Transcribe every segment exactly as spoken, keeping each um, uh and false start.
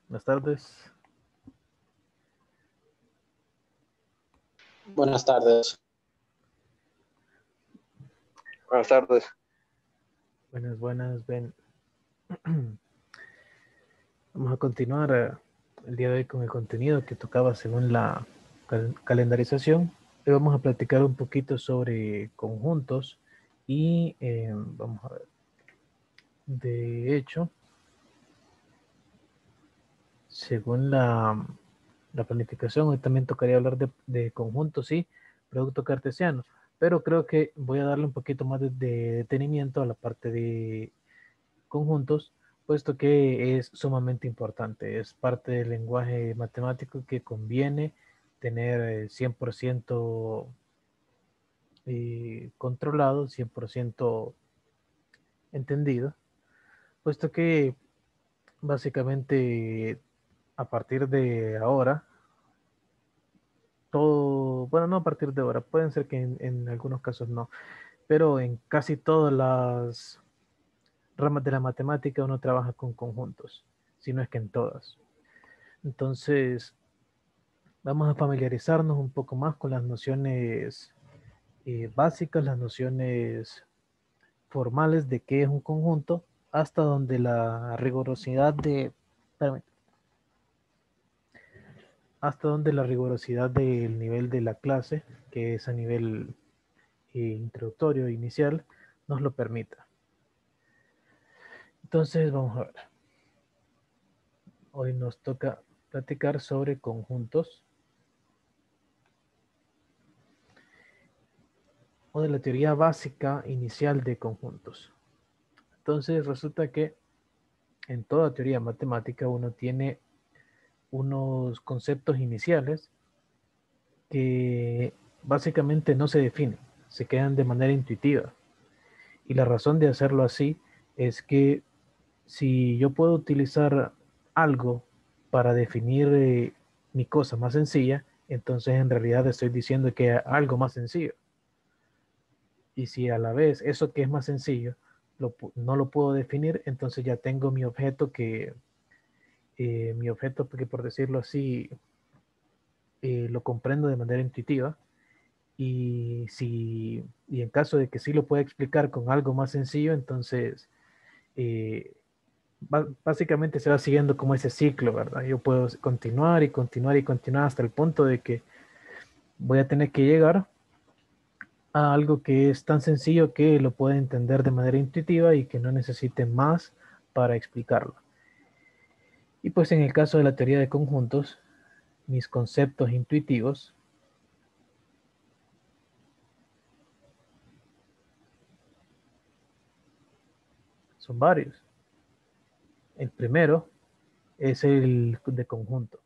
Buenas tardes. Buenas tardes. Buenas tardes. Buenas, buenas, ven. Vamos a continuar eh, el día de hoy con el contenido que tocaba según la cal calendarización. Hoy vamos a platicar un poquito sobre conjuntos y eh, vamos a ver. De hecho, según la, la planificación, hoy también tocaría hablar de, de conjuntos y producto cartesiano, pero creo que voy a darle un poquito más de, de detenimiento a la parte de conjuntos, puesto que es sumamente importante. Es parte del lenguaje matemático que conviene tener eh, cien por ciento eh, controlado, cien por ciento entendido, puesto que básicamente a partir de ahora, todo, bueno, no a partir de ahora, pueden ser que en, en algunos casos no, pero en casi todas las ramas de la matemática uno trabaja con conjuntos, si no es que en todas. Entonces, vamos a familiarizarnos un poco más con las nociones eh, básicas, las nociones formales de qué es un conjunto, hasta donde la rigurosidad de, espérame, hasta donde la rigurosidad del nivel de la clase, que es a nivel eh, introductorio inicial, nos lo permita. Entonces, vamos a ver. Hoy nos toca platicar sobre conjuntos o de la teoría básica inicial de conjuntos. Entonces, resulta que en toda teoría matemática uno tiene unos conceptos iniciales que básicamente no se definen, se quedan de manera intuitiva. Y la razón de hacerlo así es que si yo puedo utilizar algo para definir eh, mi cosa más sencilla, entonces en realidad estoy diciendo que algo más sencillo. Y si a la vez eso que es más sencillo lo, no lo puedo definir, entonces ya tengo mi objeto que, eh, mi objeto que por decirlo así, eh, lo comprendo de manera intuitiva. Y si, y en caso de que sí lo pueda explicar con algo más sencillo, entonces eh, básicamente se va siguiendo como ese ciclo, ¿verdad? Yo puedo continuar y continuar y continuar hasta el punto de que voy a tener que llegar a algo que es tan sencillo que lo pueda entender de manera intuitiva y que no necesite más para explicarlo. Y pues en el caso de la teoría de conjuntos, mis conceptos intuitivos son varios. El primero es el de conjunto.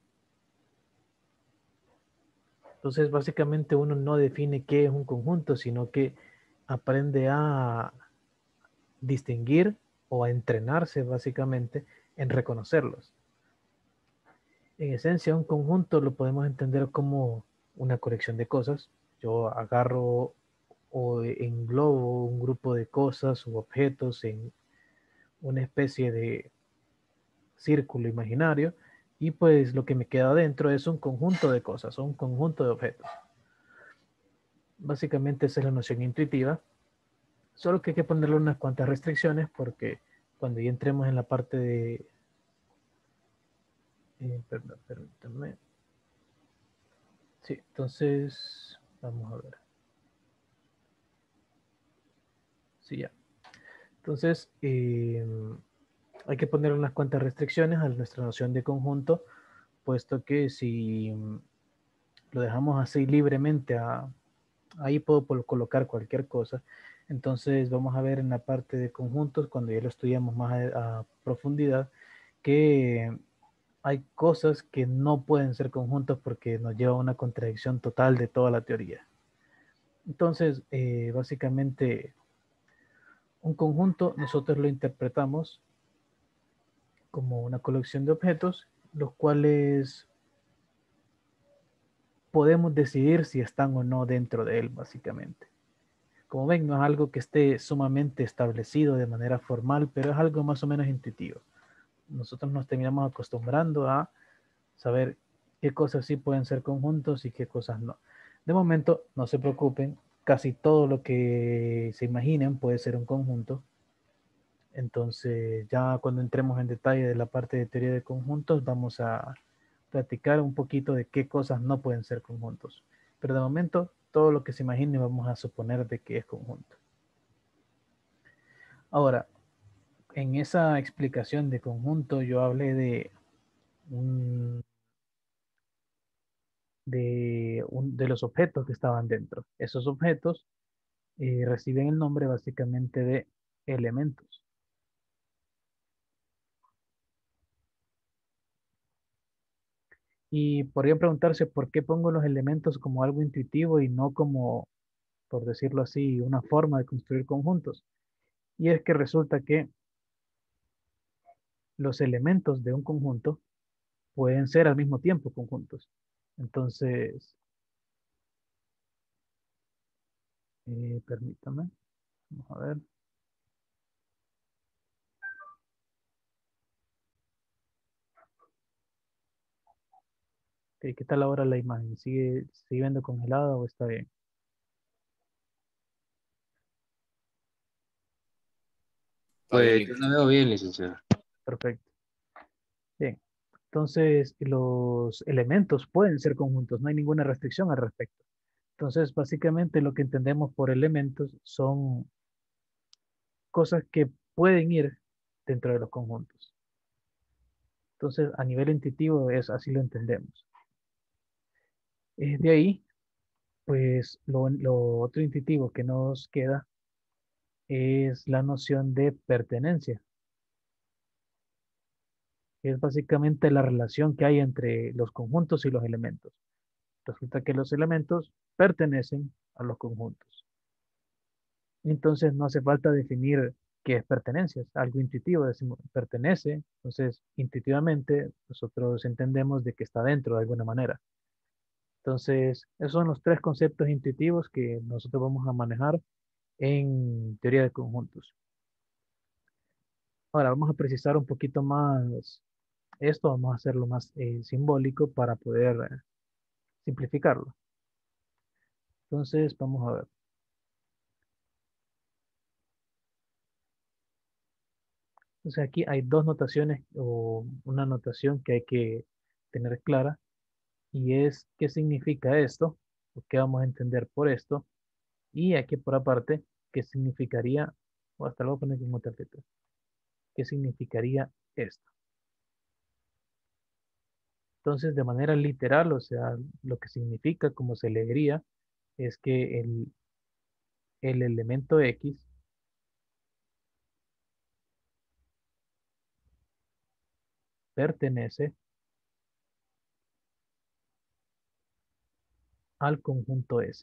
Entonces, básicamente uno no define qué es un conjunto, sino que aprende a distinguir o a entrenarse básicamente en reconocerlos. En esencia, un conjunto lo podemos entender como una colección de cosas. Yo agarro o englobo un grupo de cosas u objetos en una especie de círculo imaginario y pues lo que me queda adentro es un conjunto de cosas o un conjunto de objetos. Básicamente esa es la noción intuitiva, solo que hay que ponerle unas cuantas restricciones porque cuando ya entremos en la parte de... Eh, perdón, permítanme. Sí, entonces vamos a ver. Sí, ya. Entonces, eh, hay que poner unas cuantas restricciones a nuestra noción de conjunto, puesto que si lo dejamos así libremente, a, ahí puedo colocar cualquier cosa. Entonces vamos a ver en la parte de conjuntos, cuando ya lo estudiamos más a, a profundidad, que hay cosas que no pueden ser conjuntos porque nos lleva a una contradicción total de toda la teoría. Entonces, eh, básicamente, un conjunto nosotros lo interpretamos como una colección de objetos, los cuales podemos decidir si están o no dentro de él, básicamente. Como ven, no es algo que esté sumamente establecido de manera formal, pero es algo más o menos intuitivo. nosotros nos terminamos acostumbrando a saber qué cosas sí pueden ser conjuntos y qué cosas no. De momento, no se preocupen, casi todo lo que se imaginen puede ser un conjunto. Entonces, ya cuando entremos en detalle de la parte de teoría de conjuntos, vamos a platicar un poquito de qué cosas no pueden ser conjuntos. Pero de momento, todo lo que se imagine vamos a suponer de que es conjunto. Ahora, en esa explicación de conjunto, yo hablé de un, de, un, de los objetos que estaban dentro. Esos objetos eh, reciben el nombre básicamente de elementos. Y podrían preguntarse por qué pongo los elementos como algo intuitivo y no como, por decirlo así, una forma de construir conjuntos. Y es que resulta que los elementos de un conjunto pueden ser al mismo tiempo conjuntos. Entonces, eh, permítame, vamos a ver. Ok, ¿qué tal ahora la imagen? ¿Sigue, sigue viendo congelada o está bien? Pues yo la veo bien, licenciado. Perfecto. Bien. Entonces, los elementos pueden ser conjuntos, no hay ninguna restricción al respecto. Entonces, básicamente lo que entendemos por elementos son cosas que pueden ir dentro de los conjuntos. Entonces, a nivel intuitivo es así lo entendemos. Eh, de ahí, pues lo, lo otro intuitivo que nos queda es la noción de pertenencia, que es básicamente la relación que hay entre los conjuntos y los elementos. Resulta que los elementos pertenecen a los conjuntos. Entonces no hace falta definir qué es pertenencia, es algo intuitivo, decimos pertenece, entonces intuitivamente nosotros entendemos de que está dentro de alguna manera. Entonces, esos son los tres conceptos intuitivos que nosotros vamos a manejar en teoría de conjuntos. Ahora vamos a precisar un poquito más esto, vamos a hacerlo más eh, simbólico para poder eh, simplificarlo. Entonces, vamos a ver. Entonces aquí hay dos notaciones o una notación que hay que tener clara y es qué significa esto, o qué vamos a entender por esto, y aquí por aparte, qué significaría, o hasta luego poner como tarjeta, qué significaría esto. Entonces, de manera literal, o sea, lo que significa, como se leería, es que el, el elemento X pertenece al conjunto S.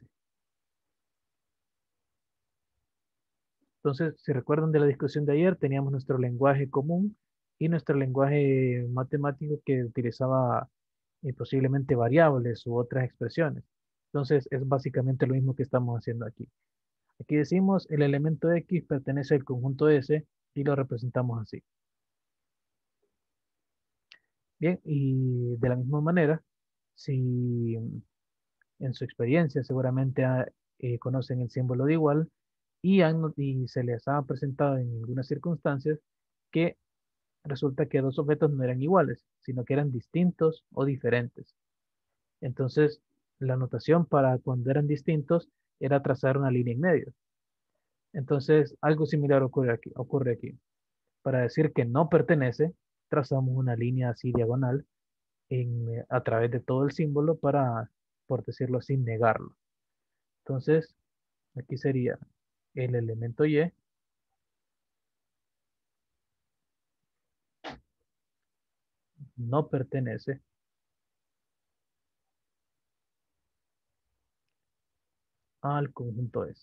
Entonces, si recuerdan de la discusión de ayer, teníamos nuestro lenguaje común y nuestro lenguaje matemático que utilizaba eh, posiblemente variables u otras expresiones. Entonces, es básicamente lo mismo que estamos haciendo aquí. Aquí decimos el elemento X pertenece al conjunto S y lo representamos así. Bien, y de la misma manera, si en su experiencia seguramente ah, eh, conocen el símbolo de igual y, han- y se les ha presentado en algunas circunstancias que resulta que dos objetos no eran iguales, sino que eran distintos o diferentes. Entonces, la notación para cuando eran distintos era trazar una línea en medio. Entonces, algo similar ocurre aquí. Ocurre aquí. Para decir que no pertenece, trazamos una línea así diagonal en, eh, a través de todo el símbolo para, por decirlo así, negarlo. Entonces, aquí sería el elemento Y no pertenece al conjunto S.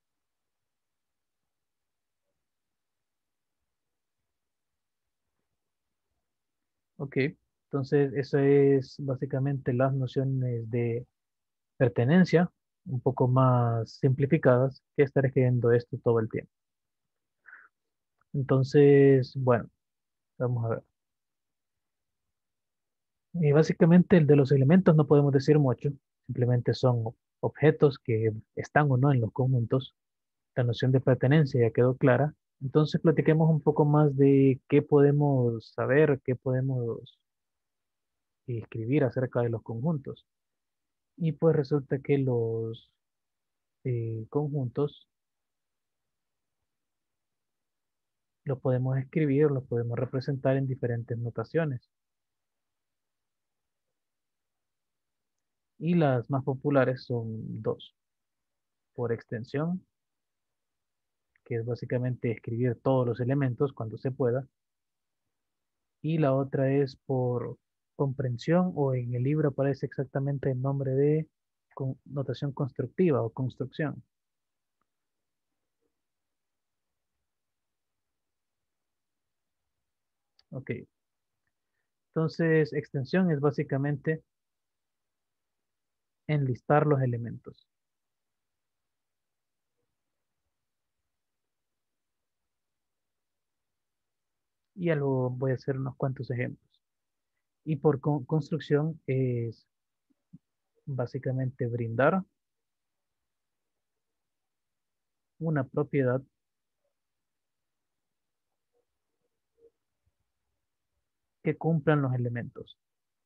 Ok, entonces eso es básicamente las nociones de pertenencia, un poco más simplificadas, que estar escribiendo esto todo el tiempo. Entonces, bueno, vamos a ver. Y básicamente el de los elementos no podemos decir mucho, simplemente son objetos que están o no en los conjuntos. La noción de pertenencia ya quedó clara. Entonces platiquemos un poco más de qué podemos saber, qué podemos escribir acerca de los conjuntos. Y pues resulta que los eh, conjuntos los podemos escribir, los podemos representar en diferentes notaciones. Y las más populares son dos. Por extensión, que es básicamente escribir todos los elementos cuando se pueda. Y la otra es por comprensión, o en el libro aparece exactamente el nombre de con- notación constructiva o construcción. Ok. Entonces, extensión es básicamente enlistar los elementos. Y ya luego voy a hacer unos cuantos ejemplos. Y por con- construcción es básicamente brindar una propiedad que cumplan los elementos.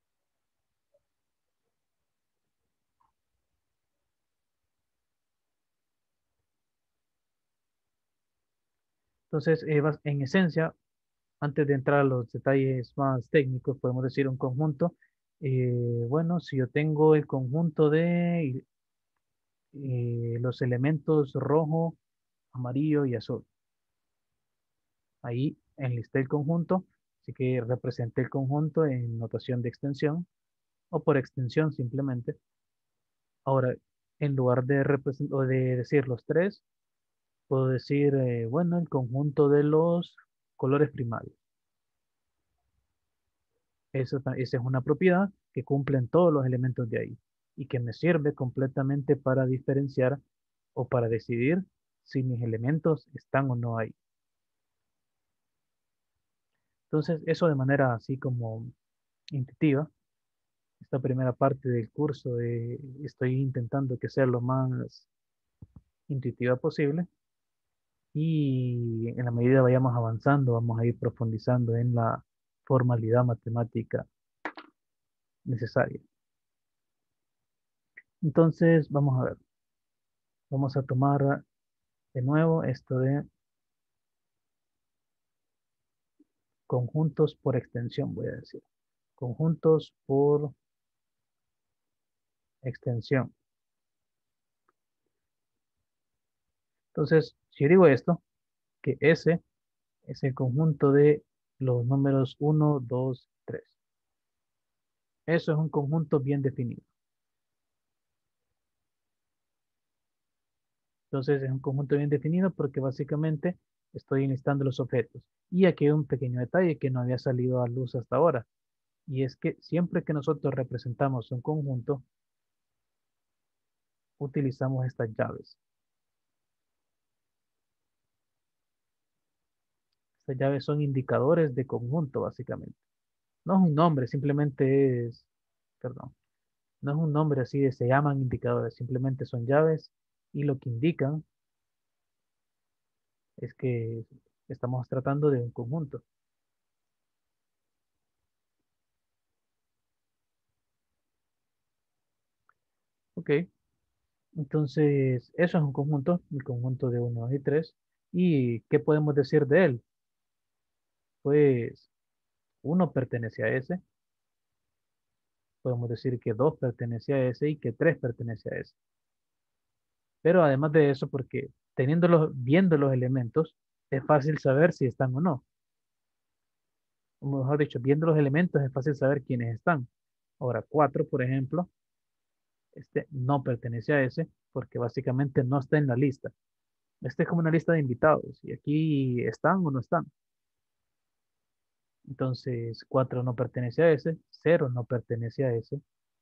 Entonces, eh, bas- en esencia, antes de entrar a los detalles más técnicos, podemos decir un conjunto. eh, bueno, si yo tengo el conjunto de eh, los elementos rojo, amarillo y azul. Ahí enlisté el conjunto, así que representé el conjunto en notación de extensión o por extensión simplemente. Ahora, en lugar de, represent- o de decir los tres, puedo decir, eh, bueno, el conjunto de los colores primarios. Eso, ta- esa es una propiedad que cumplen todos los elementos de ahí y que me sirve completamente para diferenciar o para decidir si mis elementos están o no ahí. Entonces, eso de manera así como intuitiva, esta primera parte del curso eh, estoy intentando que sea lo más intuitiva posible y en la medida vayamos avanzando, vamos a ir profundizando en la formalidad matemática necesaria. Entonces, vamos a ver, vamos a tomar de nuevo esto de conjuntos por extensión, voy a decir. Conjuntos por extensión. Entonces, si yo digo esto, que S es el conjunto de los números uno, dos, tres. Eso es un conjunto bien definido. Entonces es un conjunto bien definido porque básicamente estoy enlistando los objetos. Y aquí hay un pequeño detalle que no había salido a luz hasta ahora. Y es que siempre que nosotros representamos un conjunto, utilizamos estas llaves. Estas llaves son indicadores de conjunto, básicamente. No es un nombre, simplemente es, perdón, no es un nombre así de se llaman indicadores, simplemente son llaves y lo que indican es que estamos tratando de un conjunto. Ok, entonces eso es un conjunto, el conjunto de uno, dos y tres. ¿Y qué podemos decir de él? Pues uno pertenece a ese, podemos decir que dos pertenece a ese y que tres pertenece a ese. Pero además de eso, porque teniéndolos, viendo los elementos, es fácil saber si están o no. O mejor dicho, viendo los elementos es fácil saber quiénes están. Ahora, cuatro, por ejemplo, este no pertenece a ese porque básicamente no está en la lista. Este es como una lista de invitados y aquí están o no están. Entonces, cuatro no pertenece a ese, cero no pertenece a ese.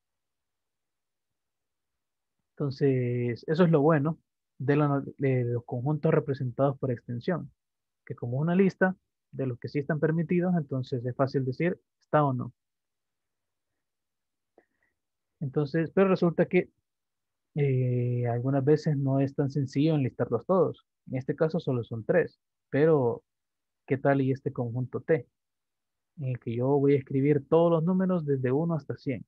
Entonces, eso es lo bueno de, la- de los conjuntos representados por extensión, que como es una lista de los que sí están permitidos, entonces es fácil decir está o no. Entonces, pero resulta que eh, algunas veces no es tan sencillo enlistarlos todos. En este caso solo son tres, pero ¿qué tal y este conjunto T? En el que yo voy a escribir todos los números desde uno hasta cien,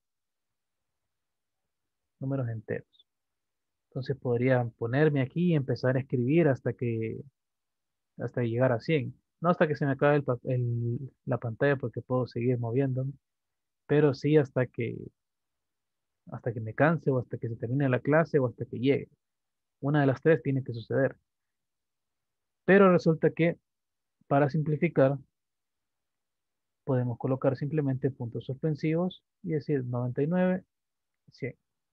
números enteros. Entonces podría ponerme aquí y empezar a escribir hasta que, hasta llegar a cien. No hasta que se me acabe el pa- el- la pantalla porque puedo seguir moviéndome, pero sí hasta que, hasta que me canse o hasta que se termine la clase o hasta que llegue. Una de las tres tiene que suceder. Pero resulta que para simplificar podemos colocar simplemente puntos suspensivos y decir noventa y nueve, cien.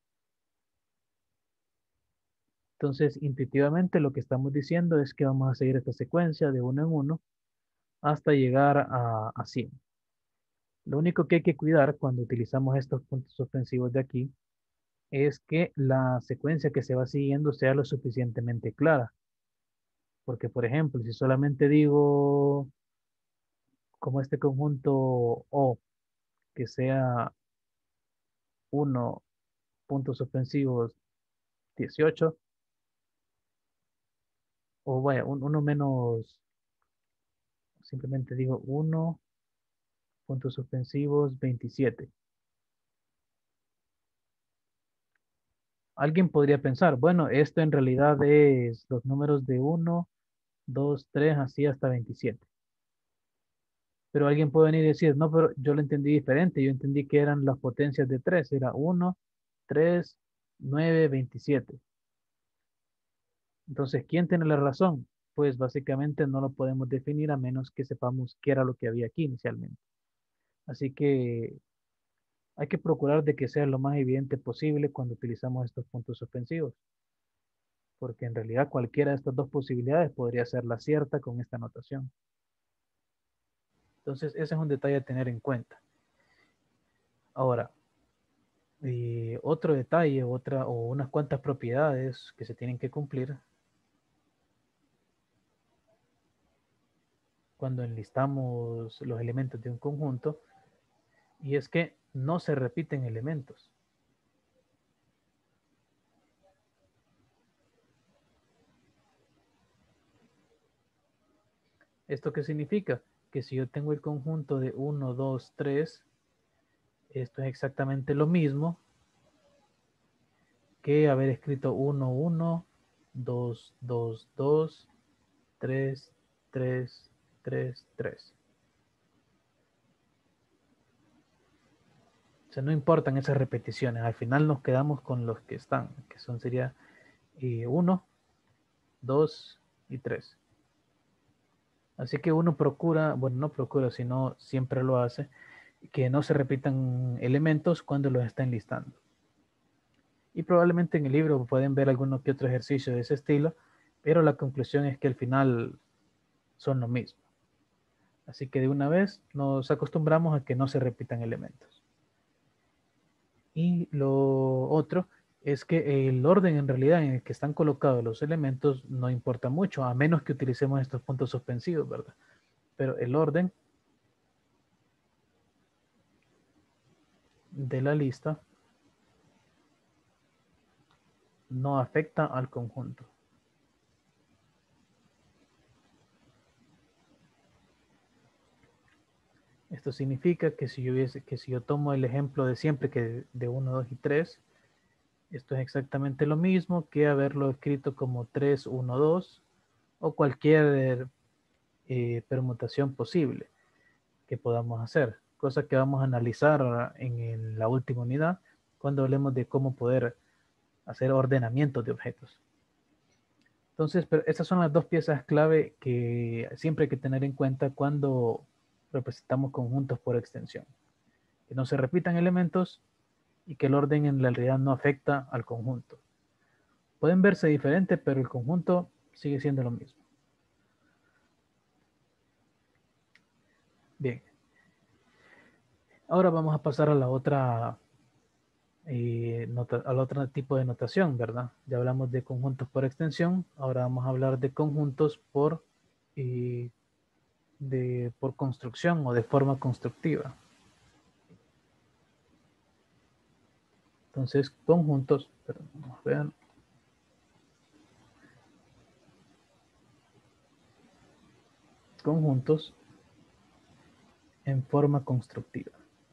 Entonces, intuitivamente lo que estamos diciendo es que vamos a seguir esta secuencia de uno en uno hasta llegar a, a cien. Lo único que hay que cuidar cuando utilizamos estos puntos suspensivos de aquí es que la secuencia que se va siguiendo sea lo suficientemente clara. Porque, por ejemplo, si solamente digo como este conjunto O, que sea uno puntos suspensivos dieciocho, o vaya, un- uno menos, simplemente digo uno puntos suspensivos veintisiete. Alguien podría pensar, bueno, esto en realidad es los números de uno, dos, tres, así hasta veintisiete. Pero alguien puede venir y decir, no, pero yo lo entendí diferente. Yo entendí que eran las potencias de tres. Era uno, tres, nueve, veintisiete. Entonces, ¿quién tiene la razón? Pues básicamente no lo podemos definir a menos que sepamos qué era lo que había aquí inicialmente. Así que hay que procurar de que sea lo más evidente posible cuando utilizamos estos puntos suspensivos, porque en realidad cualquiera de estas dos posibilidades podría ser la cierta con esta notación. Entonces, ese es un detalle a tener en cuenta. Ahora, y otro detalle, otra o unas cuantas propiedades que se tienen que cumplir cuando enlistamos los elementos de un conjunto, y es que no se repiten elementos. ¿Esto qué significa? Que si yo tengo el conjunto de uno, dos, tres, esto es exactamente lo mismo que haber escrito uno, uno, dos, dos, dos, tres, tres, tres, tres. O sea, no importan esas repeticiones, al final nos quedamos con los que están, que son sería uno, dos y tres. Así que uno procura, bueno, no procura, sino siempre lo hace, que no se repitan elementos cuando los está enlistando. Y probablemente en el libro pueden ver alguno que otro ejercicio de ese estilo, pero la conclusión es que al final son lo mismo. Así que de una vez nos acostumbramos a que no se repitan elementos. Y lo otro es que el orden en realidad en el que están colocados los elementos no importa mucho, a menos que utilicemos estos puntos suspensivos, ¿verdad? Pero el orden de la lista no afecta al conjunto. Esto significa que si yo, hubiese, que si yo tomo el ejemplo de siempre, que de uno, dos y tres, esto es exactamente lo mismo que haberlo escrito como tres, uno, dos o cualquier eh, permutación posible que podamos hacer, cosa que vamos a analizar en el, la última unidad cuando hablemos de cómo poder hacer ordenamientos de objetos. Entonces, pero estas son las dos piezas clave que siempre hay que tener en cuenta cuando representamos conjuntos por extensión. Que no se repitan elementos y que el orden en realidad no afecta al conjunto. Pueden verse diferentes, pero el conjunto sigue siendo lo mismo. Bien. Ahora vamos a pasar a la otra, eh, nota, al otro tipo de notación, ¿verdad? Ya hablamos de conjuntos por extensión, ahora vamos a hablar de conjuntos por, eh, de, por construcción o de forma constructiva. Entonces, conjuntos, pero vamos a ver. Conjuntos en forma constructiva.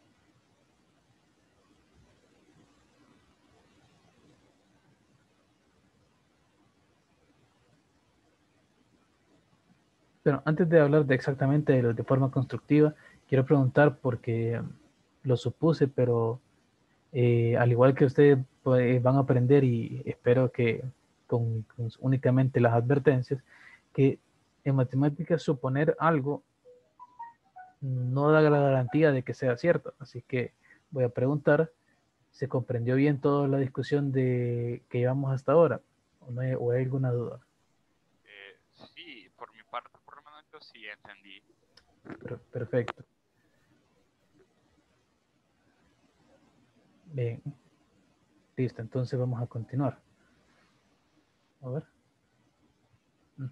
Pero antes de hablar de exactamente de los de forma constructiva, quiero preguntar porque lo supuse, pero eh, al igual que ustedes pues, van a aprender y espero que con, con únicamente las advertencias, que en matemáticas suponer algo no da la garantía de que sea cierto. Así que voy a preguntar, ¿se comprendió bien toda la discusión de que llevamos hasta ahora? ¿O, no hay, o hay alguna duda? Eh, sí, por mi parte, por lo menos yo sí entendí. Per- Perfecto. Bien, listo. Entonces vamos a continuar. A ver. Ujú.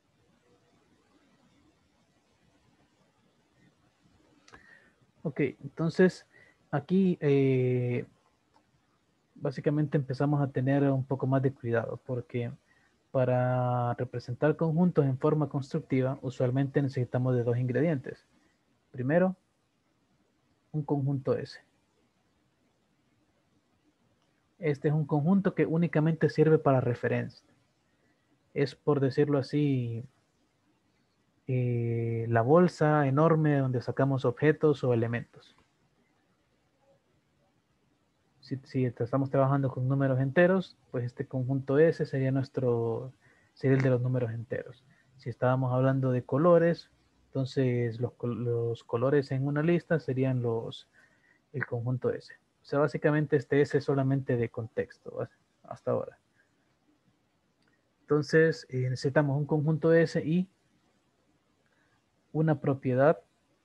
Ok, entonces aquí eh, básicamente empezamos a tener un poco más de cuidado porque para representar conjuntos en forma constructiva usualmente necesitamos de dos ingredientes. Primero, un conjunto S. Este es un conjunto que únicamente sirve para referencia. Es, por decirlo así, eh, la bolsa enorme donde sacamos objetos o elementos. Si, si estamos trabajando con números enteros, pues este conjunto S sería nuestro, sería el de los números enteros. Si estábamos hablando de colores, entonces los, los colores en una lista serían los, el conjunto S. O sea, básicamente este S es solamente de contexto hasta ahora. Entonces eh, necesitamos un conjunto S y una propiedad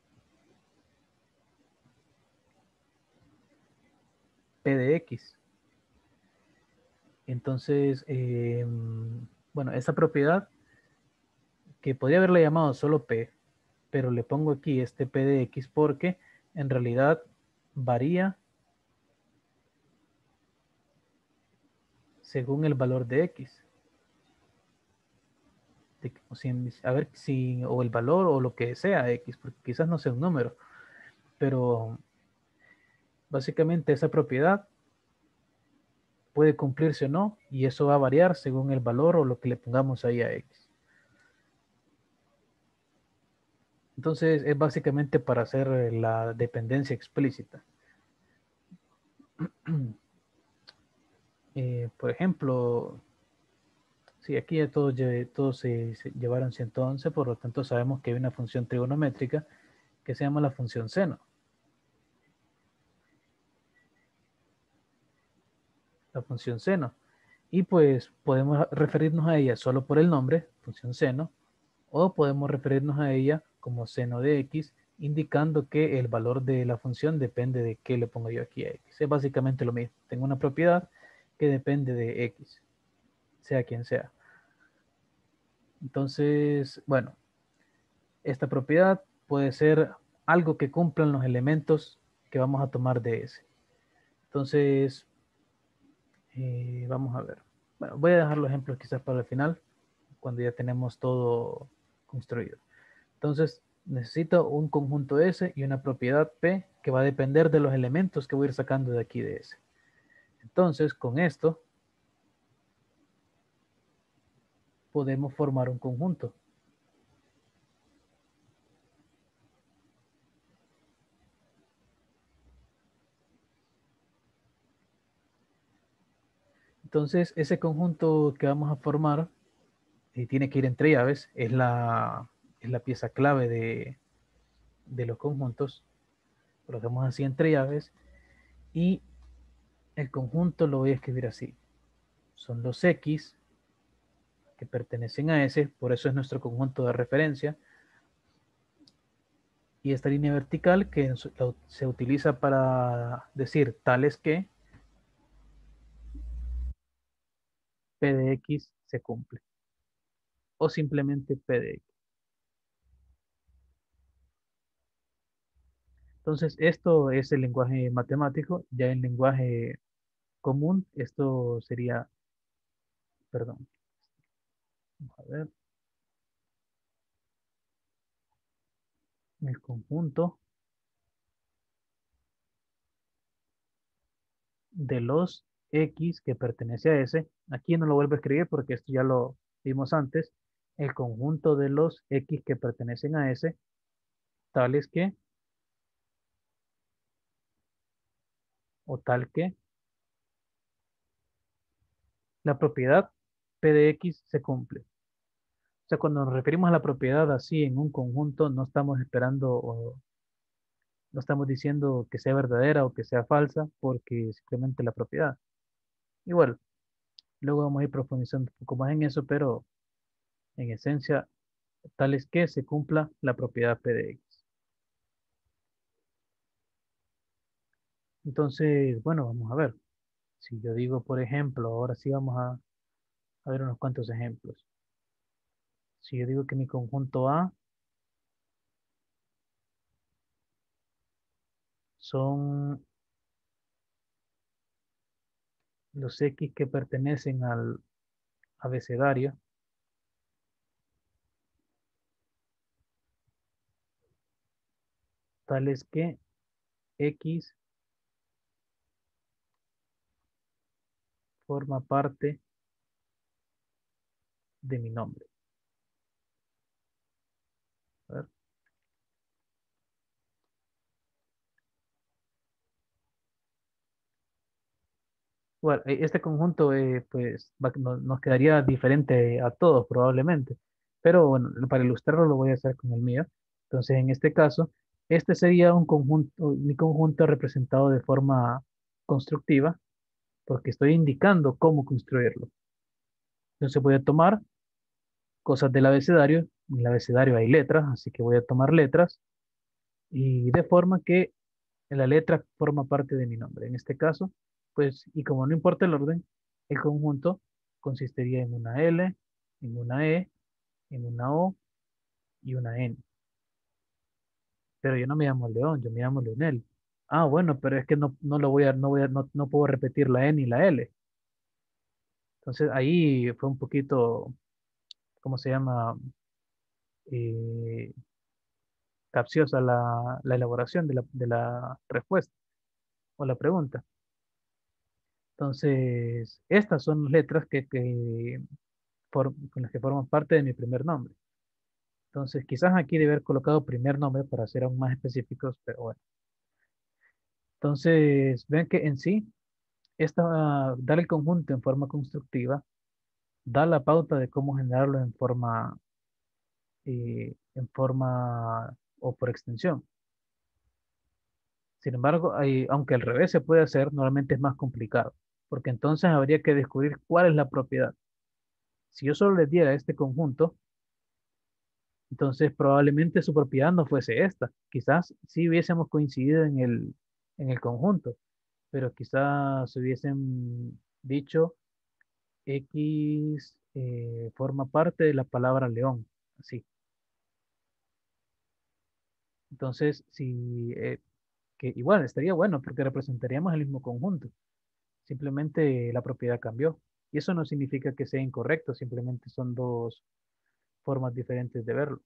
P de X. Entonces, eh, bueno, esa propiedad que podría haberla llamado solo P, pero le pongo aquí este P de X porque en realidad varía según el valor de X. De, o si, a ver si, o el valor o lo que sea X, porque quizás no sea un número, pero básicamente esa propiedad puede cumplirse o no, y eso va a variar según el valor o lo que le pongamos ahí a X. Entonces es básicamente para hacer la dependencia explícita. Eh, por ejemplo, si aquí ya todos, todos se, se llevaron ciento once, por lo tanto sabemos que hay una función trigonométrica que se llama la función seno. La función seno. Y pues podemos referirnos a ella solo por el nombre, función seno, o podemos referirnos a ella como seno de X, indicando que el valor de la función depende de qué le pongo yo aquí a X. Es básicamente lo mismo. Tengo una propiedad que depende de X, sea quien sea. Entonces, bueno, esta propiedad puede ser algo que cumplan los elementos que vamos a tomar de S. Entonces, eh, vamos a ver. Bueno, voy a dejar los ejemplos quizás para el final, cuando ya tenemos todo construido. Entonces, necesito un conjunto S y una propiedad P que va a depender de los elementos que voy a ir sacando de aquí de S. Entonces, con esto, podemos formar un conjunto. Entonces, ese conjunto que vamos a formar y tiene que ir entre llaves, es la, es la pieza clave de, de los conjuntos. Lo hacemos así entre llaves y el conjunto lo voy a escribir así. Son los X que pertenecen a S, por eso es nuestro conjunto de referencia. Y esta línea vertical que se utiliza para decir tales que P de X se cumple. O simplemente P de X. Entonces, esto es el lenguaje matemático. Ya el lenguaje común, esto sería, perdón, vamos a ver, el conjunto de los X que pertenece a S. Aquí no lo vuelvo a escribir porque esto ya lo vimos antes. El conjunto de los X que pertenecen a S, tales que, o tal que, la propiedad P de X se cumple. O sea, cuando nos referimos a la propiedad así en un conjunto, no estamos esperando o no estamos diciendo que sea verdadera o que sea falsa, porque simplemente la propiedad. Igual, luego vamos a ir profundizando un poco más en eso, pero en esencia, tal es que se cumpla la propiedad P de X. Entonces, bueno, vamos a ver. Si yo digo, por ejemplo, ahora sí vamos a, a ver unos cuantos ejemplos. Si yo digo que mi conjunto A son los X que pertenecen al abecedario, tales que X forma parte de mi nombre. A ver. Bueno, e- este conjunto eh, pues va- no- nos quedaría diferente a todos probablemente, pero bueno, para ilustrarlo lo voy a hacer con el mío. Entonces, en este caso, este sería un conjunto, mi conjunto representado de forma constructiva, porque estoy indicando cómo construirlo. Entonces voy a tomar cosas del abecedario. En el abecedario hay letras, así que voy a tomar letras y de forma que la letra forma parte de mi nombre. En este caso, pues, y como no importa el orden, el conjunto consistiría en una L, en una E, en una O y una N. Pero yo no me llamo León, yo me llamo Leonel. Ah, bueno, pero es que no, no lo voy a, no voy a, no, no puedo repetir la N y la L. Entonces ahí fue un poquito, ¿cómo se llama? Eh, capciosa la, la elaboración de la, de la respuesta o la pregunta. Entonces, estas son las letras que, que for- con las que forman parte de mi primer nombre. Entonces, quizás aquí debe haber colocado primer nombre para ser aún más específicos, pero bueno. Entonces, ven que en sí, esta, dar el conjunto en forma constructiva da la pauta de cómo generarlo en forma, eh, en forma o por extensión. Sin embargo, hay- aunque al revés se puede hacer, normalmente es más complicado, porque entonces habría que descubrir cuál es la propiedad. Si yo solo les diera este conjunto, entonces probablemente su propiedad no fuese esta. Quizás sí hubiésemos coincidido en el, en el conjunto, pero quizás hubiesen dicho X eh, forma parte de la palabra león. Así. Entonces, si, eh, que igual estaría bueno porque representaríamos el mismo conjunto. Simplemente la propiedad cambió. Y eso no significa que sea incorrecto, simplemente son dos formas diferentes de verlo.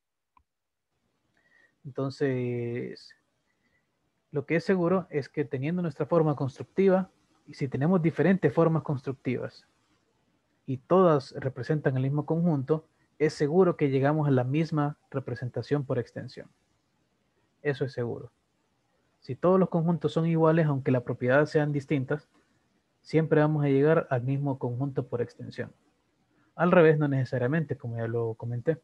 Entonces, lo que es seguro es que teniendo nuestra forma constructiva, y si tenemos diferentes formas constructivas y todas representan el mismo conjunto, es seguro que llegamos a la misma representación por extensión. Eso es seguro. Si todos los conjuntos son iguales, aunque las propiedades sean distintas, siempre vamos a llegar al mismo conjunto por extensión. Al revés, no necesariamente, como ya lo comenté.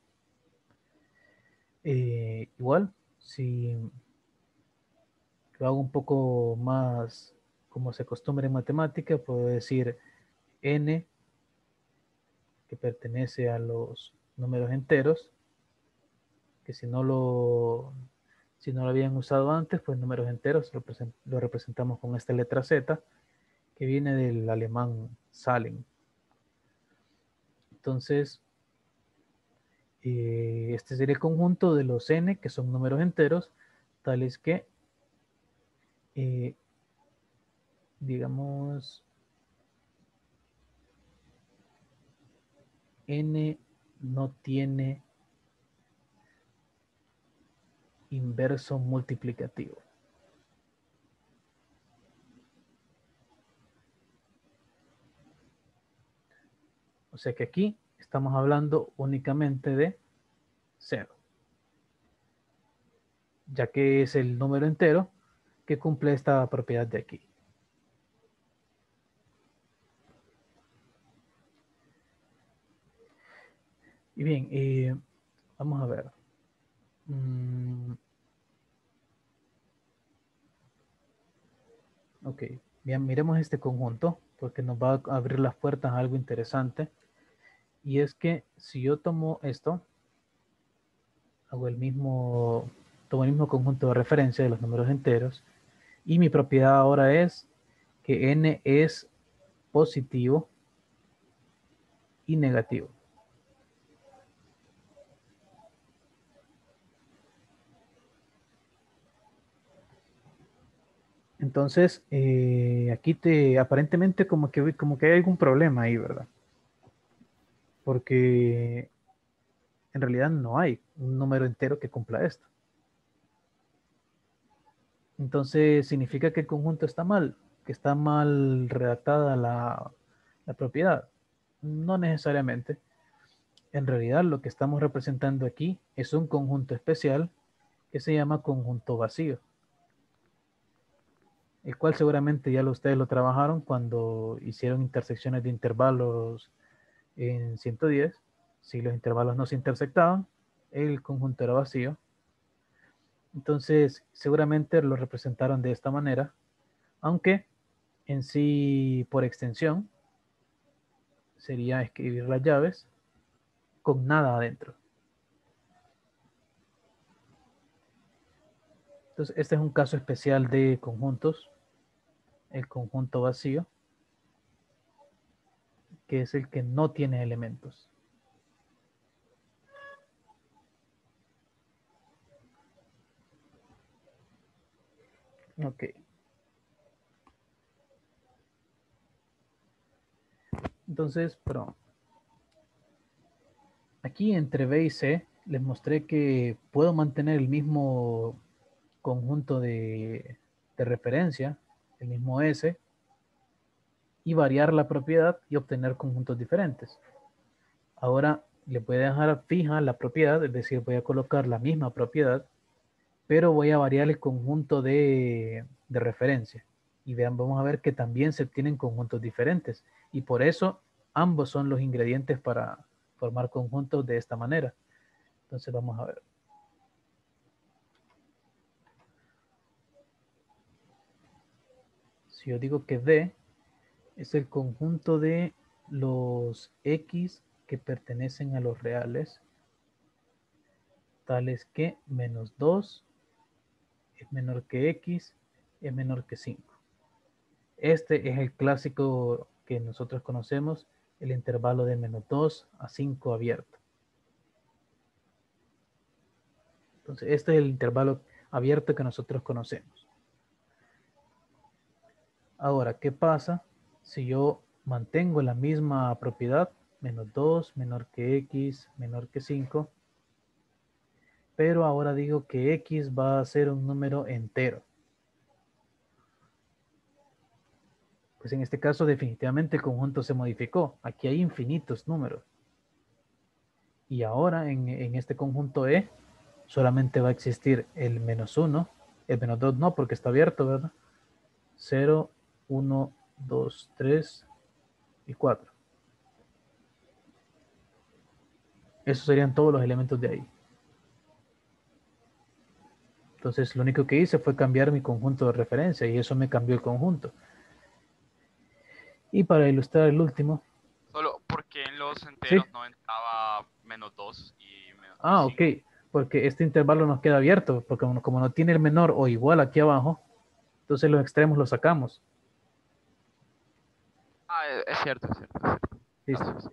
Eh, igual, si lo hago un poco más como se acostumbra en matemática, puedo decir n, que pertenece a los números enteros, que si no lo, si no lo habían usado antes, pues números enteros lo, present, lo representamos con esta letra Z, que viene del alemán Zahlen. Entonces, eh, este sería el conjunto de los n, que son números enteros, tales que eh, digamos, n no tiene inverso multiplicativo. O sea que aquí estamos hablando únicamente de cero, ya que es el número entero que cumple esta propiedad de aquí. Y bien, eh, vamos a ver. Mm, ok, bien, miremos este conjunto porque nos va a abrir las puertas a algo interesante. Y es que si yo tomo esto, hago el mismo, tomo el mismo conjunto de referencia de los números enteros y mi propiedad ahora es que n es positivo y negativo. Entonces, eh, aquí te aparentemente como que, como que hay algún problema ahí, ¿verdad? Porque en realidad no hay un número entero que cumpla esto. Entonces, ¿significa que el conjunto está mal? ¿Que está mal redactada la, la propiedad? No necesariamente. En realidad, lo que estamos representando aquí es un conjunto especial que se llama conjunto vacío, el cual seguramente ya lo, ustedes lo trabajaron cuando hicieron intersecciones de intervalos en ciento diez. Si los intervalos no se intersectaban, el conjunto era vacío. Entonces, seguramente lo representaron de esta manera, aunque en sí, por extensión, sería escribir las llaves con nada adentro. Entonces, este es un caso especial de conjuntos, el conjunto vacío, que es el que no tiene elementos. Ok. Entonces, perdón. Aquí entre B y C les mostré que puedo mantener el mismo conjunto de, de referencia, el mismo S, y variar la propiedad y obtener conjuntos diferentes. Ahora le voy a dejar fija la propiedad, es decir, voy a colocar la misma propiedad, pero voy a variar el conjunto de, de referencia. Y vean, vamos a ver que también se obtienen conjuntos diferentes. Y por eso ambos son los ingredientes para formar conjuntos de esta manera. Entonces vamos a ver. Si yo digo que D es el conjunto de los X que pertenecen a los reales, tales que menos dos es menor que X es menor que cinco. Este es el clásico que nosotros conocemos, el intervalo de menos dos a cinco abierto. Entonces, este es el intervalo abierto que nosotros conocemos. Ahora, ¿qué pasa si yo mantengo la misma propiedad, menos dos, menor que X, menor que cinco, pero ahora digo que X va a ser un número entero? Pues en este caso definitivamente el conjunto se modificó. Aquí hay infinitos números. Y ahora en, en este conjunto E solamente va a existir el menos uno, el menos dos no porque está abierto, ¿verdad? cero, uno, dos, tres y cuatro. Esos serían todos los elementos de ahí. Entonces lo único que hice fue cambiar mi conjunto de referencia y eso me cambió el conjunto. Y para ilustrar el último. Solo porque en los enteros ¿sí? no entraba menos dos y menos Ah, cinco. ok. Porque este intervalo nos queda abierto. Porque como, como no tiene el menor o igual aquí abajo, entonces los extremos los sacamos. Ah, es, es cierto, es cierto, es cierto. Listo. Gracias.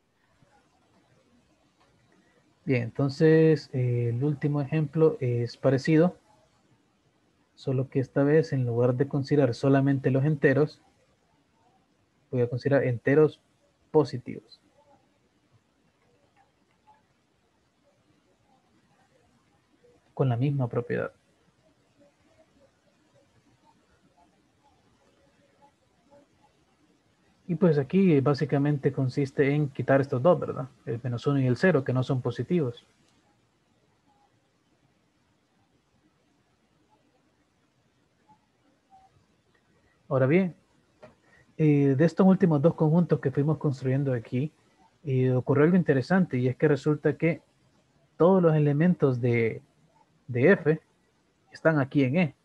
Bien, entonces eh, el último ejemplo es parecido. Solo que esta vez en lugar de considerar solamente los enteros, voy a considerar enteros positivos. Con la misma propiedad. Y pues aquí básicamente consiste en quitar estos dos, ¿verdad? El menos uno y el cero, que no son positivos. Ahora bien, eh, de estos últimos dos conjuntos que fuimos construyendo aquí, eh, ocurrió algo interesante, y es que resulta que todos los elementos de, de F están aquí en E.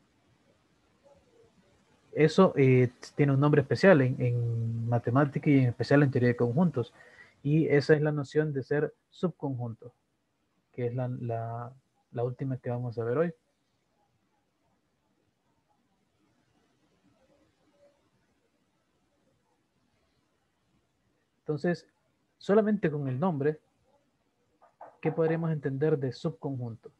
Eso eh, tiene un nombre especial en, en matemática y en especial en teoría de conjuntos. Y esa es la noción de ser subconjunto, que es la, la, la última que vamos a ver hoy. Entonces, solamente con el nombre, ¿qué podríamos entender de subconjunto?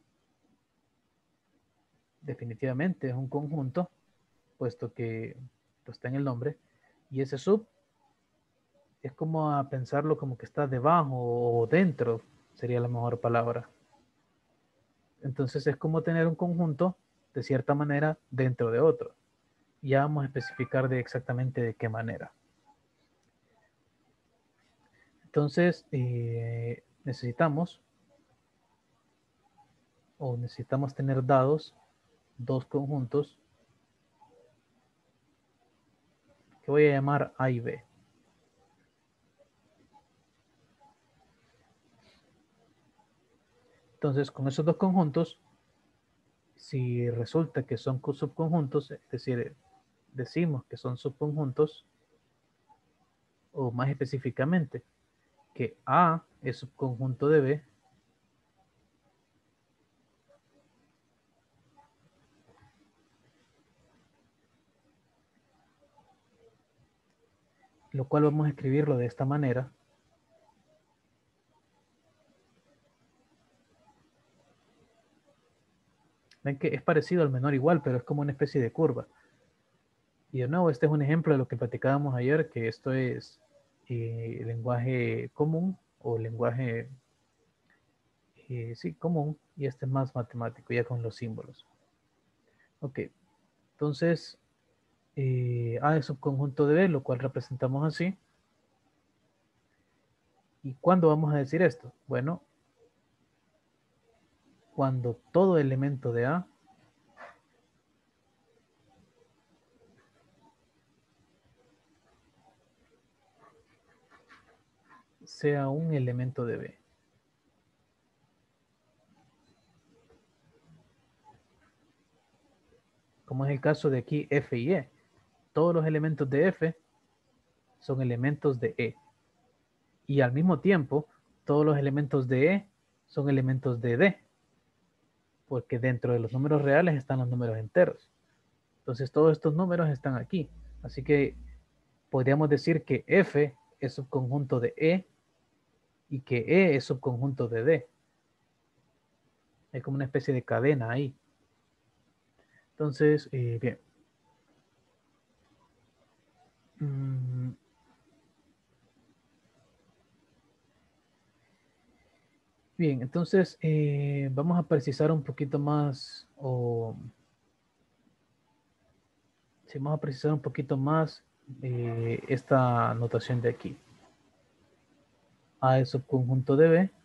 Definitivamente es un conjunto, puesto que pues, está en el nombre, y ese sub es como a pensarlo como que está debajo o dentro, sería la mejor palabra. Entonces es como tener un conjunto, de cierta manera, dentro de otro. Ya vamos a especificar de exactamente de qué manera. Entonces, eh, necesitamos, o necesitamos tener dados dos conjuntos que voy a llamar A y B. Entonces, con esos dos conjuntos, si resulta que son subconjuntos, es decir, decimos que son subconjuntos, o más específicamente, que A es subconjunto de B, lo cual vamos a escribirlo de esta manera. Ven que es parecido al menor igual, pero es como una especie de curva. Y de nuevo, este es un ejemplo de lo que platicábamos ayer, que esto es eh, lenguaje común o lenguaje, eh, sí, común, y este es más matemático, ya con los símbolos. Ok, entonces eh, A es subconjunto de B, lo cual representamos así. ¿Y cuándo vamos a decir esto? Bueno, cuando todo elemento de A sea un elemento de B. Como es el caso de aquí F y E. Todos los elementos de F son elementos de E. Y al mismo tiempo, todos los elementos de E son elementos de D. Porque dentro de los números reales están los números enteros. Entonces todos estos números están aquí. Así que podríamos decir que F es subconjunto de E y que E es subconjunto de D. Hay como una especie de cadena ahí. Entonces, eh, bien. Mm. Bien, entonces eh, vamos a precisar un poquito más, o sí, vamos a precisar un poquito más eh, esta notación de aquí. A es subconjunto de B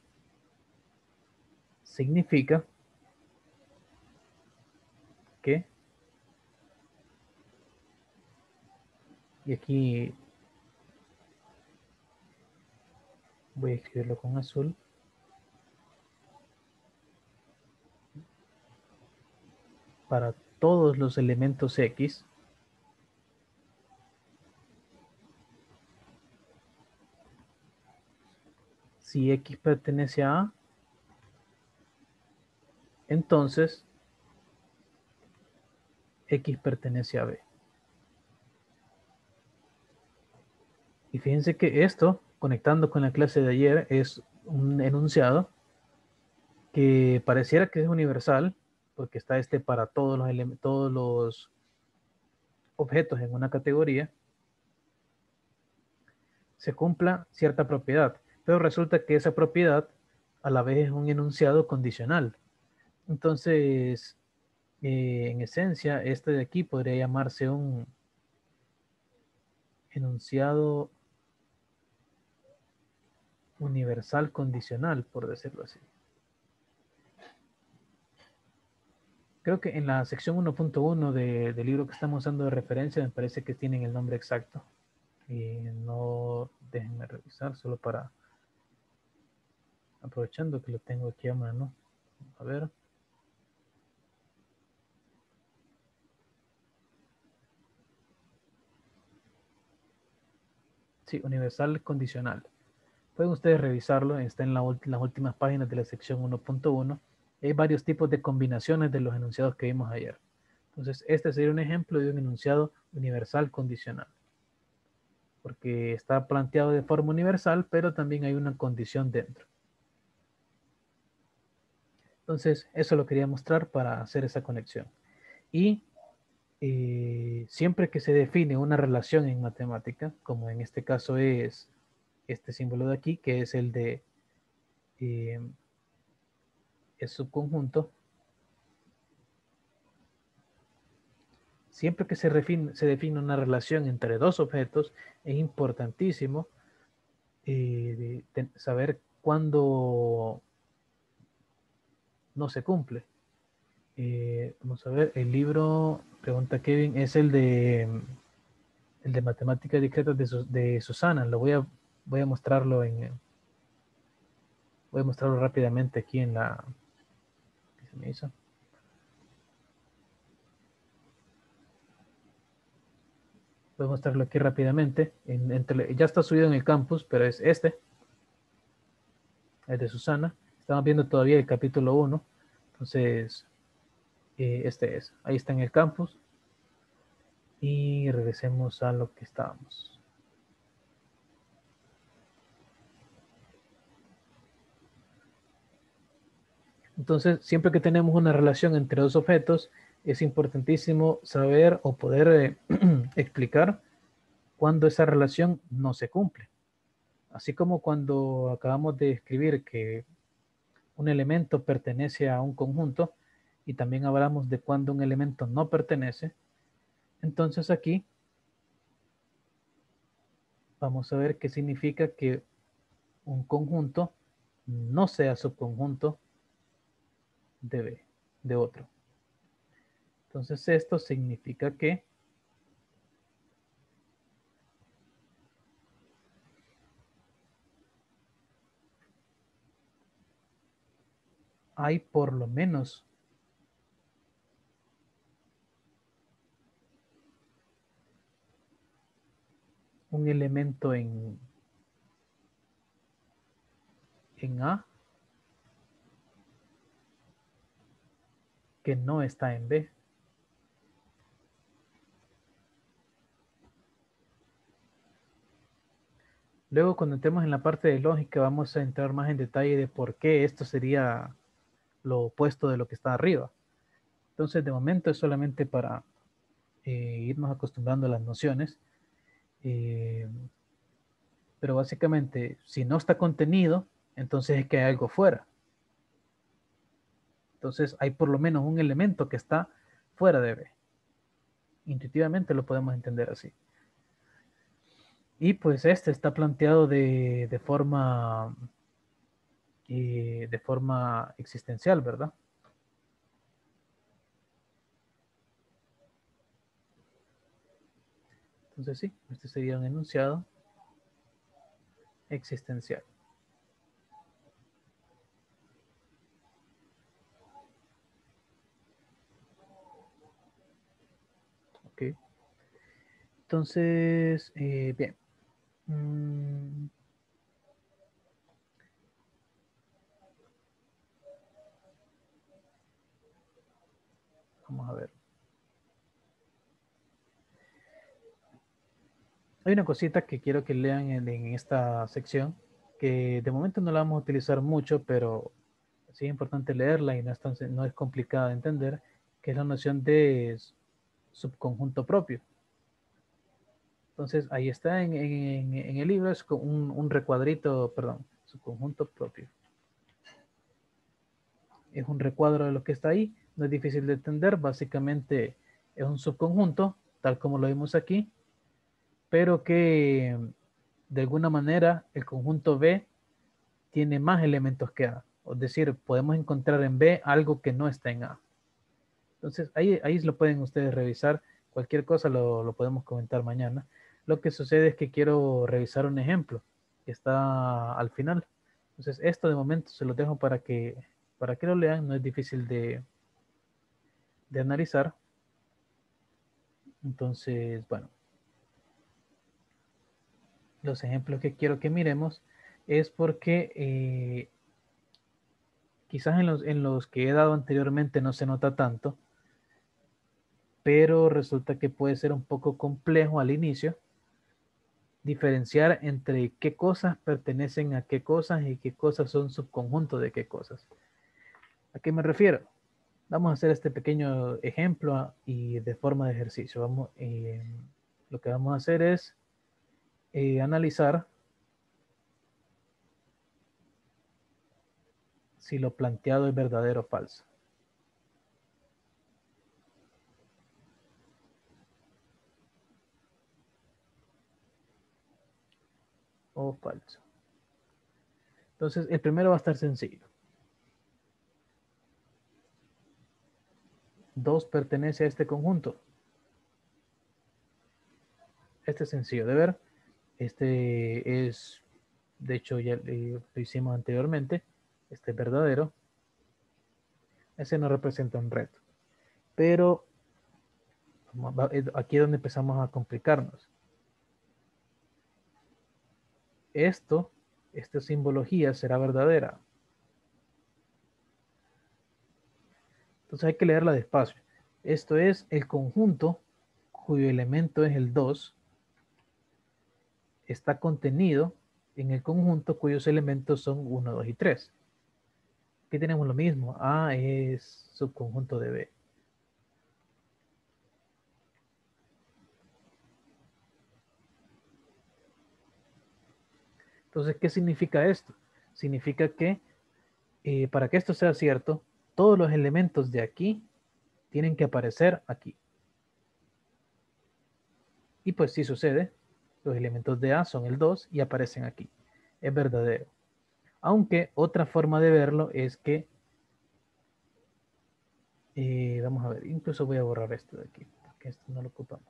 significa que, y aquí voy a escribirlo con azul, para todos los elementos X, si X pertenece a A, entonces X pertenece a B. Y fíjense que esto, conectando con la clase de ayer, es un enunciado que pareciera que es universal, porque está este para todos los, todos los objetos en una categoría, se cumpla cierta propiedad, pero resulta que esa propiedad a la vez es un enunciado condicional. Entonces, eh, en esencia, este de aquí podría llamarse un enunciado universal condicional, por decirlo así. Creo que en la sección uno punto uno de, del libro que estamos usando de referencia me parece que tienen el nombre exacto. Y no, déjenme revisar solo para, aprovechando que lo tengo aquí a mano. A ver. Sí, universal condicional. Pueden ustedes revisarlo, está en la, las últimas páginas de la sección uno punto uno. Hay varios tipos de combinaciones de los enunciados que vimos ayer. Entonces, este sería un ejemplo de un enunciado universal condicional. Porque está planteado de forma universal, pero también hay una condición dentro. Entonces, eso lo quería mostrar para hacer esa conexión. Y eh, siempre que se define una relación en matemática, como en este caso es este símbolo de aquí, que es el de eh, el subconjunto, siempre que se, refine, se define una relación entre dos objetos, es importantísimo eh, de, de saber cuándo no se cumple. Eh, vamos a ver, el libro, pregunta Kevin, es el de el de matemáticas discretas de, de Susana. Lo voy a, voy a mostrarlo en voy a mostrarlo rápidamente aquí en la ¿qué se me hizo? Voy a mostrarlo aquí rápidamente. En, entre, ya está subido en el campus, pero es este. Es de Susana. Estamos viendo todavía el capítulo uno. Entonces, eh, este es. Ahí está en el campus. Y regresemos a lo que estábamos. Entonces, siempre que tenemos una relación entre dos objetos, es importantísimo saber o poder eh, explicar cuando esa relación no se cumple. Así como cuando acabamos de escribir que un elemento pertenece a un conjunto y también hablamos de cuando un elemento no pertenece, entonces aquí vamos a ver qué significa que un conjunto no sea subconjunto de B, de otro. Entonces esto significa que hay por lo menos un elemento en, en A que no está en B. Luego, cuando entremos en la parte de lógica, vamos a entrar más en detalle de por qué esto sería lo opuesto de lo que está arriba. Entonces, de momento es solamente para eh, irnos acostumbrando a las nociones. Eh, pero básicamente, si no está contenido, entonces es que hay algo fuera. Entonces, hay por lo menos un elemento que está fuera de B. Intuitivamente lo podemos entender así. Y pues este está planteado de, de forma eh, de forma existencial, ¿verdad? Entonces sí, este sería un enunciado existencial. Ok. Entonces, eh, bien. Mm. Vamos a ver. Hay una cosita que quiero que lean en, en esta sección, que de momento no la vamos a utilizar mucho, pero sí es importante leerla y no es, tan, no es complicada de entender, que es la noción de subconjunto propio. Entonces, ahí está en, en, en el libro, es un, un recuadrito, perdón, su conjunto propio. Es un recuadro de lo que está ahí, no es difícil de entender, básicamente es un subconjunto, tal como lo vimos aquí, pero que de alguna manera el conjunto B tiene más elementos que A. Es decir, podemos encontrar en B algo que no está en A. Entonces, ahí, ahí lo pueden ustedes revisar. Cualquier cosa lo, lo podemos comentar mañana. Lo que sucede es que quiero revisar un ejemplo que está al final. Entonces, esto de momento se lo dejo para que, para que lo lean. No es difícil de, de analizar. Entonces, bueno. Los ejemplos que quiero que miremos es porque eh, quizás en los, en los que he dado anteriormente no se nota tanto, pero resulta que puede ser un poco complejo al inicio diferenciar entre qué cosas pertenecen a qué cosas y qué cosas son subconjuntos de qué cosas. ¿A qué me refiero? Vamos a hacer este pequeño ejemplo y de forma de ejercicio. Vamos, eh, lo que vamos a hacer es eh, analizar si lo planteado es verdadero o falso. O falso. Entonces, el primero va a estar sencillo. dos pertenece a este conjunto. Este es sencillo de ver. Este es, de hecho, ya eh, lo hicimos anteriormente. Este es verdadero. Ese no representa un reto. Pero aquí es donde empezamos a complicarnos. Esto, esta simbología será verdadera. Entonces hay que leerla despacio. Esto es el conjunto cuyo elemento es el dos. Está contenido en el conjunto cuyos elementos son uno, dos y tres. Aquí tenemos lo mismo. A es subconjunto de B. Entonces, ¿qué significa esto? Significa que eh, para que esto sea cierto, todos los elementos de aquí tienen que aparecer aquí. Y pues sí sucede, los elementos de A son el dos y aparecen aquí. Es verdadero. Aunque otra forma de verlo es que, eh, vamos a ver, incluso voy a borrar esto de aquí, porque esto no lo ocupamos.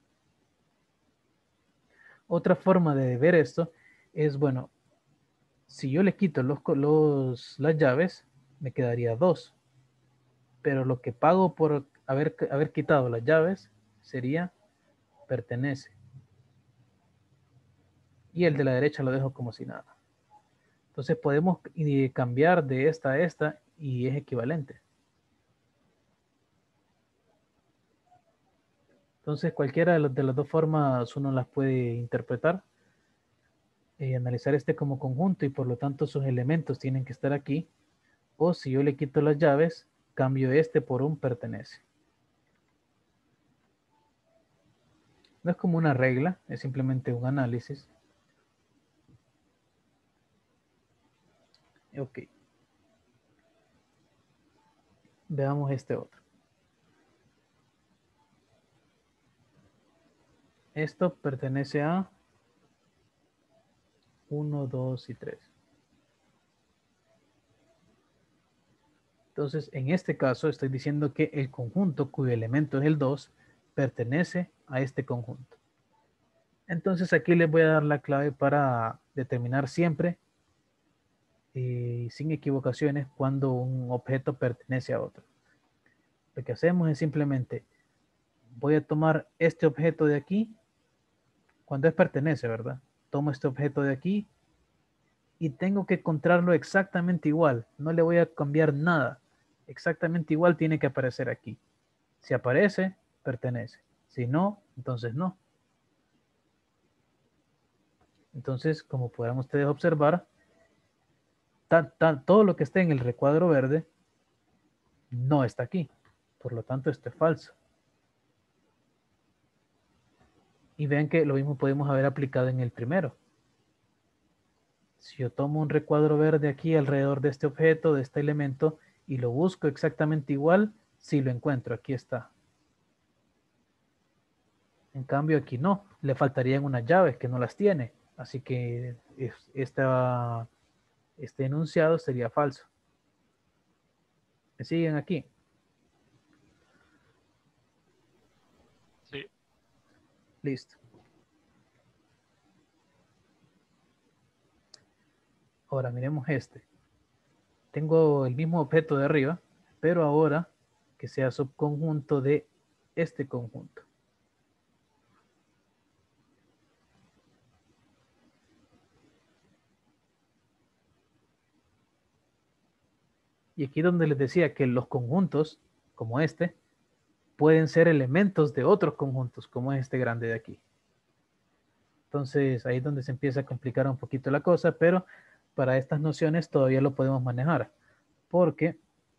Otra forma de ver esto es, bueno, si yo le quito los, los, las llaves, me quedaría dos. Pero lo que pago por haber, haber quitado las llaves sería pertenece. Y el de la derecha lo dejo como si nada. Entonces podemos cambiar de esta a esta y es equivalente. Entonces cualquiera de, los, de las dos formas uno las puede interpretar. Y analizar este como conjunto y por lo tanto sus elementos tienen que estar aquí. O si yo le quito las llaves, cambio este por un pertenece. No es como una regla, es simplemente un análisis. Ok. Veamos este otro. Esto pertenece a uno, dos y tres. Entonces, en este caso estoy diciendo que el conjunto cuyo elemento es el dos pertenece a este conjunto. Entonces aquí les voy a dar la clave para determinar siempre y sin equivocaciones cuando un objeto pertenece a otro. Lo que hacemos es simplemente voy a tomar este objeto de aquí cuando es pertenece, ¿verdad? Tomo este objeto de aquí y tengo que encontrarlo exactamente igual. No le voy a cambiar nada. Exactamente igual tiene que aparecer aquí. Si aparece, pertenece. Si no, entonces no. Entonces, como podrán ustedes observar, ta, ta, todo lo que esté en el recuadro verde no está aquí. Por lo tanto, esto es falso. Y vean que lo mismo podemos haber aplicado en el primero. Si yo tomo un recuadro verde aquí alrededor de este objeto, de este elemento, y lo busco exactamente igual, sí lo encuentro, aquí está. En cambio aquí no, le faltarían unas llaves que no las tiene. Así que esta, este enunciado sería falso. ¿Me siguen aquí? Sí. Listo. Ahora miremos este. Tengo el mismo objeto de arriba, pero ahora que sea subconjunto de este conjunto. Y aquí donde les decía que los conjuntos, como este, pueden ser elementos de otros conjuntos, como es este grande de aquí. Entonces ahí es donde se empieza a complicar un poquito la cosa, pero para estas nociones todavía lo podemos manejar, porque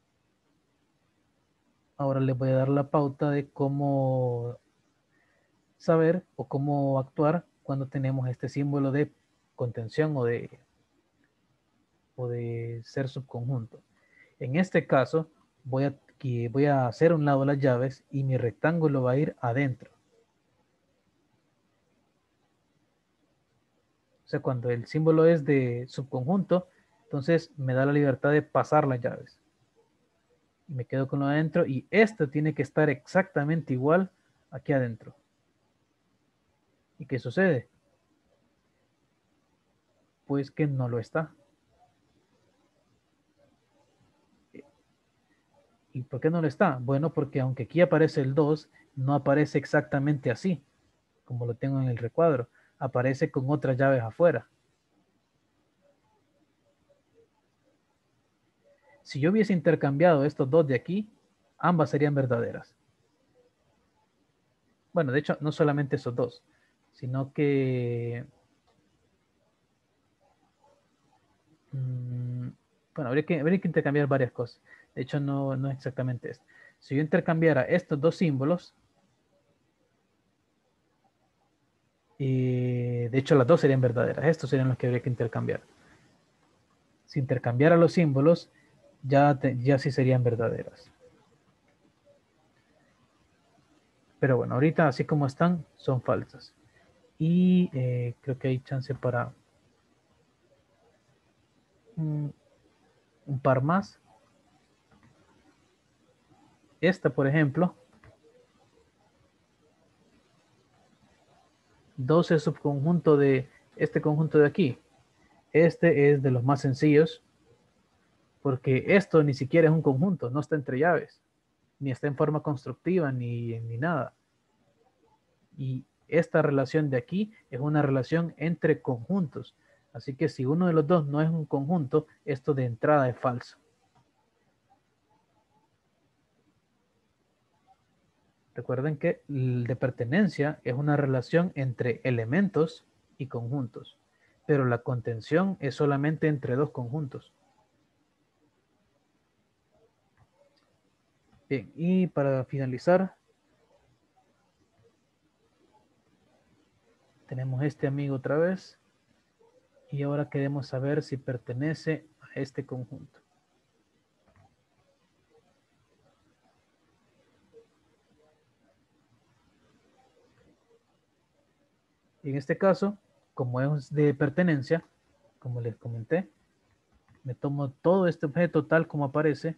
ahora les voy a dar la pauta de cómo saber o cómo actuar cuando tenemos este símbolo de contención o de, o de ser subconjunto. En este caso, voy a, voy a hacer a un lado las llaves y mi rectángulo va a ir adentro. O sea, cuando el símbolo es de subconjunto, entonces me da la libertad de pasar las llaves. Y me quedo con lo adentro y esto tiene que estar exactamente igual aquí adentro. ¿Y qué sucede? Pues que no lo está. ¿Y por qué no lo está? Bueno, porque aunque aquí aparece el dos, no aparece exactamente así, como lo tengo en el recuadro. Aparece con otras llaves afuera. Si yo hubiese intercambiado estos dos de aquí, ambas serían verdaderas. Bueno, de hecho, no solamente esos dos, sino que... Mmm, bueno, habría que, habría que intercambiar varias cosas. De hecho, no, no es exactamente esto. Si yo intercambiara estos dos símbolos, y de hecho las dos serían verdaderas. Estos serían los que habría que intercambiar. Si intercambiara los símbolos, ya, te, ya sí serían verdaderas. Pero bueno, ahorita así como están, son falsas. Y eh, creo que hay chance para un, un par más. Esta, por ejemplo, dos es subconjunto de este conjunto de aquí. Este es de los más sencillos, porque esto ni siquiera es un conjunto, no está entre llaves, ni está en forma constructiva, ni, ni nada. Y esta relación de aquí es una relación entre conjuntos. Así que si uno de los dos no es un conjunto, esto de entrada es falso. Recuerden que el de pertenencia es una relación entre elementos y conjuntos, pero la contención es solamente entre dos conjuntos. Bien, y para finalizar, tenemos este amigo otra vez. Y ahora queremos saber si pertenece a este conjunto. Y en este caso, como es de pertenencia, como les comenté, me tomo todo este objeto tal como aparece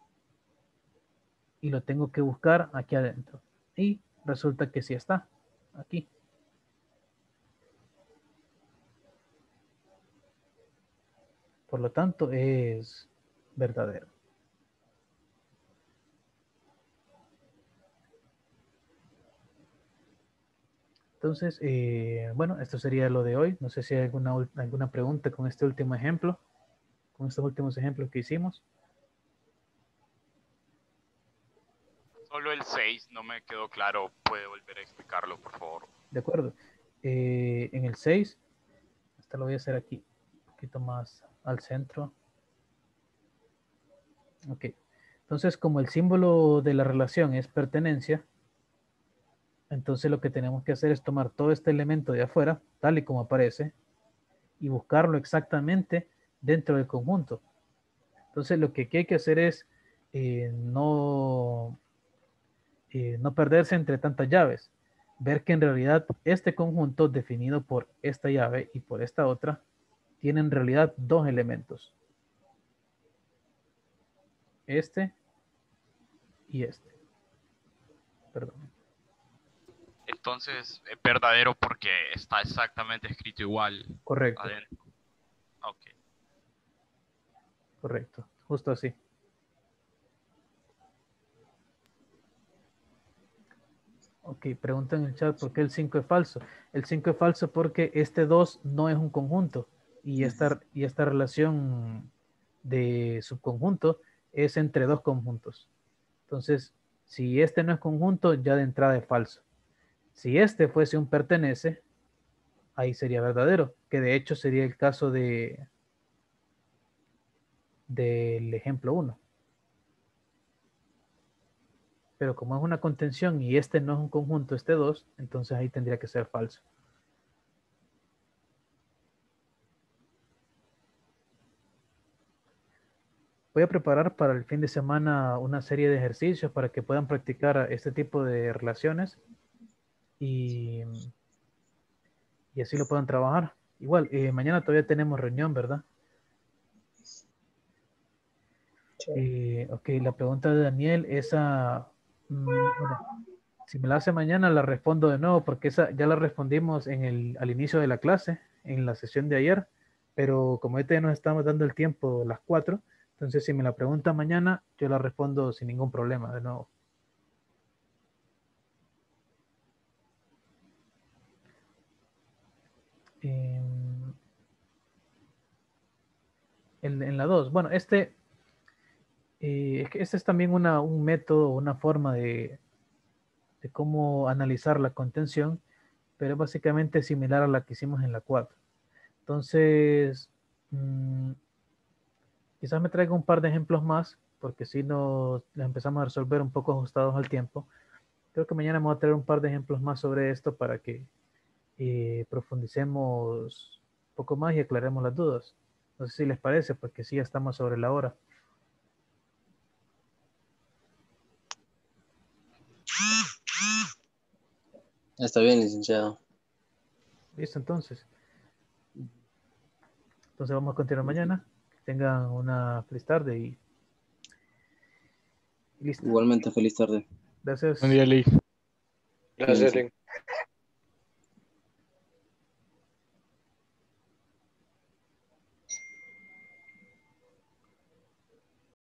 y lo tengo que buscar aquí adentro. Y resulta que sí está, aquí. Por lo tanto, es verdadero. Entonces, eh, bueno, esto sería lo de hoy. No sé si hay alguna, alguna pregunta con este último ejemplo, con estos últimos ejemplos que hicimos. Solo el seis no me quedó claro. ¿Puede volver a explicarlo, por favor? De acuerdo. Eh, en el seis, hasta lo voy a hacer aquí, un poquito más al centro. Ok. Entonces, como el símbolo de la relación es pertenencia, Entonces lo que tenemos que hacer es tomar todo este elemento de afuera, tal y como aparece, y buscarlo exactamente dentro del conjunto. Entonces lo que aquí hay que hacer es eh, no, eh, no perderse entre tantas llaves. Ver que en realidad este conjunto definido por esta llave y por esta otra tiene en realidad dos elementos. Este y este. Perdón. Entonces es verdadero porque está exactamente escrito igual Correcto, adentro. Ok. correcto. Justo así. Ok, preguntan en el chat por qué el cinco es falso. El cinco es falso porque este dos no es un conjunto y esta, y esta relación de subconjunto es entre dos conjuntos. Entonces, si este no es conjunto, ya de entrada es falso. Si este fuese un pertenece, ahí sería verdadero, que de hecho sería el caso de del ejemplo uno. Pero como es una contención y este no es un conjunto, este dos, entonces ahí tendría que ser falso. Voy a preparar para el fin de semana una serie de ejercicios para que puedan practicar este tipo de relaciones y, y así lo puedan trabajar. Igual, eh, mañana todavía tenemos reunión, ¿verdad? Eh, ok, la pregunta de Daniel, esa, mm, bueno, si me la hace mañana la respondo de nuevo porque esa ya la respondimos en el, al inicio de la clase, en la sesión de ayer, pero como ahorita ya nos estamos dando el tiempo las cuatro, entonces si me la pregunta mañana, yo la respondo sin ningún problema de nuevo. En, en, en la dos, bueno, este, eh, este es también una, un método, una forma de, de cómo analizar la contención, pero es básicamente similar a la que hicimos en la cuatro. Entonces, mmm, quizás me traiga un par de ejemplos más, porque si nos los empezamos a resolver un poco ajustados al tiempo. Creo que mañana me voy a traer un par de ejemplos más sobre esto para que eh, profundicemos un poco más y aclaremos las dudas. No sé si les parece, porque sí, ya estamos sobre la hora. Está bien, licenciado. Listo, entonces. Entonces vamos a continuar mañana. Que tengan una feliz tarde y, y listo. Igualmente, feliz tarde. Gracias. Buen día, Lee. Gracias, Link.